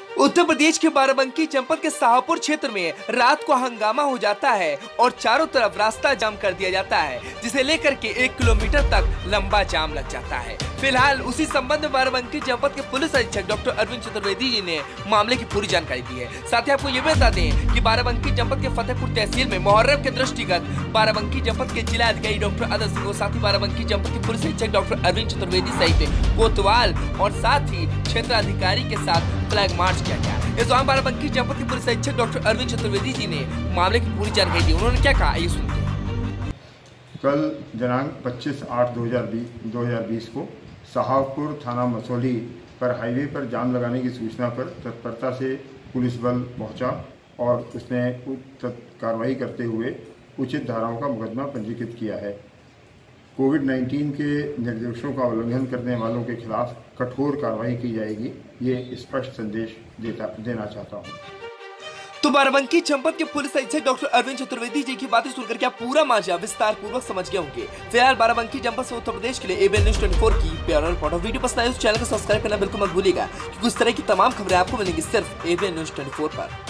उत्तर प्रदेश के बाराबंकी जनपद के शाहपुर क्षेत्र में रात को हंगामा हो जाता है और चारों तरफ रास्ता जाम कर दिया जाता है, जिसे लेकर के 1 किलोमीटर तक लंबा जाम लग जाता है। फिलहाल उसी संबंध में बाराबंकी जनपद के पुलिस अधीक्षक डॉक्टर अरविंद चतुर्वेदी जी ने मामले की पूरी जानकारी दी है। साथ ही आपको ये भी बता दें कि बाराबंकी जनपद के फतेहपुर तहसील में मुहर्रम के दृष्टिगत बाराबंकी जनपद के जिला अधिकारी डॉक्टर अदर सिंह, साथ ही बाराबंकी जनपद के पुलिस अधीक्षक डॉक्टर अरविंद चतुर्वेदी सहित कोतवाल और साथ ही क्षेत्र अधिकारी के साथ फ्लैग मार्च किया गया। इस दौरान बाराबंकी जनपद के पुलिस अधीक्षक डॉक्टर अरविंद चतुर्वेदी जी ने मामले की पूरी जानकारी दी। उन्होंने क्या कहा, ये सुनते हैं। कल दिनांक 25/8/2020 को शाहपुर थाना मसौली पर हाईवे पर जाम लगाने की सूचना पर तत्परता से पुलिस बल पहुंचा और उसने कार्रवाई करते हुए उचित धाराओं का मुकदमा पंजीकृत किया है। कोविड-19 के निर्देशों का उल्लंघन करने वालों के खिलाफ कठोर कार्रवाई की जाएगी, ये स्पष्ट संदेश देना चाहता हूँ। तो बाराबंकी जनपद के पुलिस अधीक्षक डॉक्टर अरविंद चतुर्वेदी जी की बातें सुनकर क्या पूरा मामला विस्तार पूर्वक समझ गए होंगे। फिलहाल बाराबंकी जनपद से उत्तर प्रदेश के लिए एबीएन न्यूज़ 24 की ब्यूरो रिपोर्ट। वीडियो पसंद आए तो चैनल को सब्सक्राइब करना बिल्कुल मत भूलिएगा, क्योंकि इस तरह की तमाम खबरें आपको मिलेंगी सिर्फ एबीएन न्यूज़ 24 पर।